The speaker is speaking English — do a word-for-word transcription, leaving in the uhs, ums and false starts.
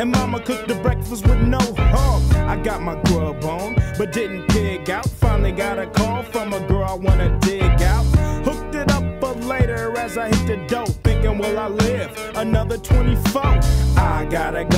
and mama cooked the breakfast with no hog. I got my grub on, but didn't pig out. Finally got a call from a girl I wanna dig out. Hooked it up for later as I hit the dope, thinking will I live another twenty-four? I gotta go.